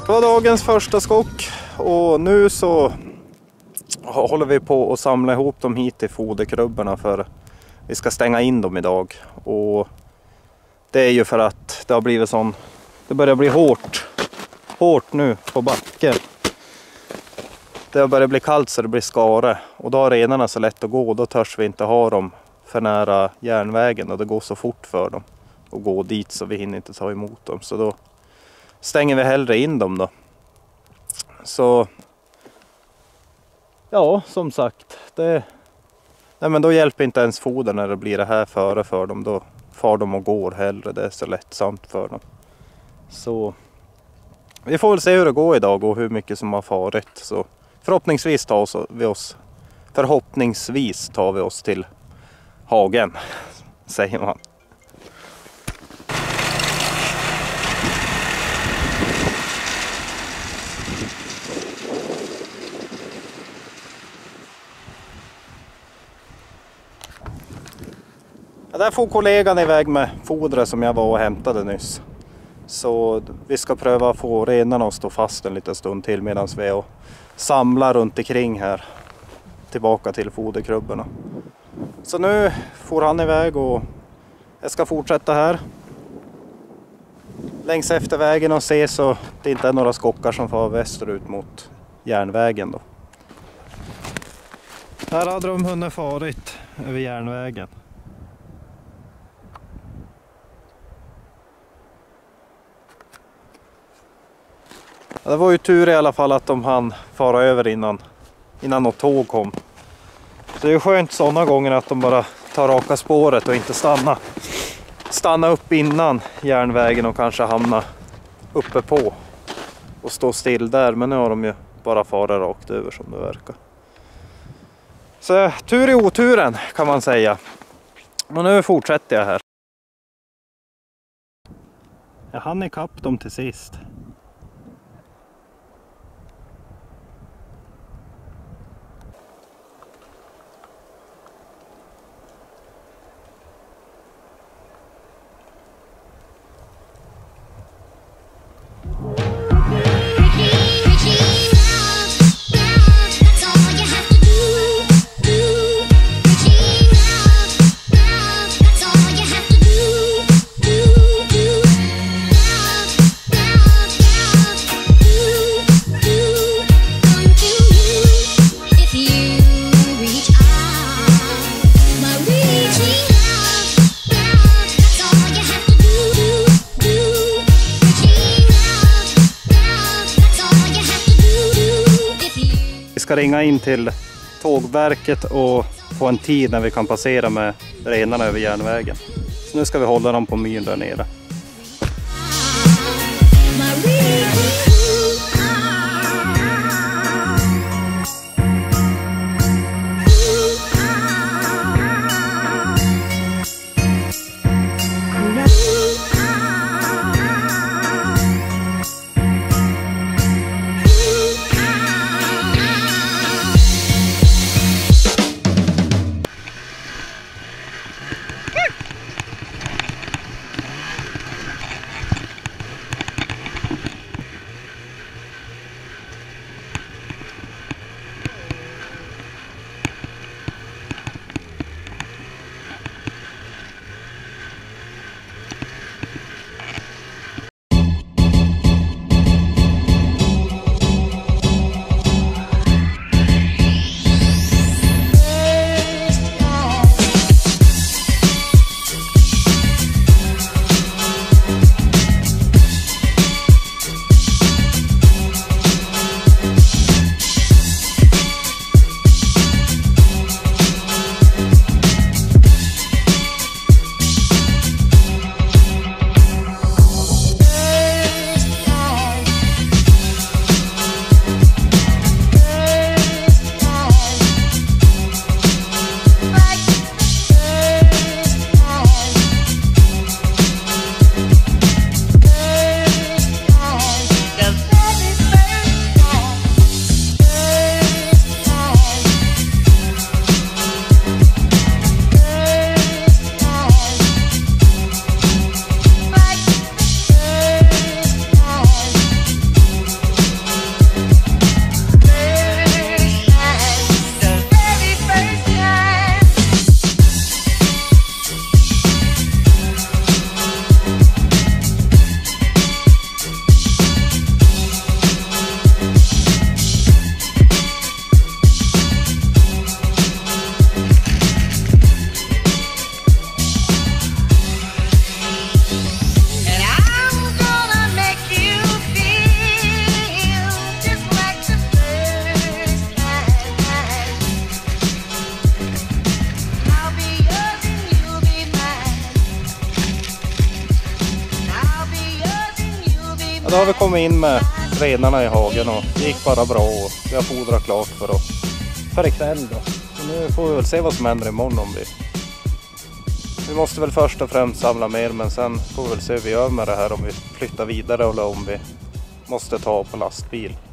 Det var dagens första skock och nu så håller vi på att samla ihop dem hit till foderkrubborna för vi ska stänga in dem idag. Och det är ju för att det har blivit sån, det börjar bli hårt nu på backen. Det har börjat bli kallt så det blir skare och då har renarna så lätt att gå, då törs vi inte ha dem för nära järnvägen och det går så fort för dem att gå dit så vi hinner inte ta emot dem. Så då stänger vi hellre in dem då. Så ja, som sagt, nej men då hjälper inte ens foder när det blir det här före för dem. Då far de och går hellre, det är så lättsamt för dem. Så vi får väl se hur det går idag och hur mycket som har farit. Så förhoppningsvis tar vi oss till hagen, säger man. Ja, där får kollegan iväg med fodret som jag var och hämtade nyss. Så vi ska pröva att få renarna att stå fast en liten stund till medan vi är och samlar runt omkring här. Tillbaka till foderkrubborna. Så nu får han iväg och jag ska fortsätta här. Längs efter vägen och se så det inte är några skockar som far västerut mot järnvägen då. Här hade de hunnit farit över järnvägen. Det var ju tur i alla fall att de hann fara över innan något tåg kom. Så det är skönt sådana gånger att de bara tar raka spåret och inte stanna upp innan järnvägen och kanske hamna uppe på och stå still där. Men nu har de ju bara farit rakt över som det verkar. Så tur i oturen kan man säga. Och nu fortsätter jag här. Jag hann ikapp dem till sist. Vi ska ringa in till tågverket och få en tid när vi kan passera med renarna över järnvägen. Så nu ska vi hålla dem på myren där nere. då har vi kommit in med renarna i hagen och det gick bara bra och vi har fodrat klart för ikväll då. Så nu får vi väl se vad som händer imorgon om vi måste väl först och främst samla mer, men sen får vi väl se hur vi gör med det här, om vi flyttar vidare eller om vi måste ta på lastbil.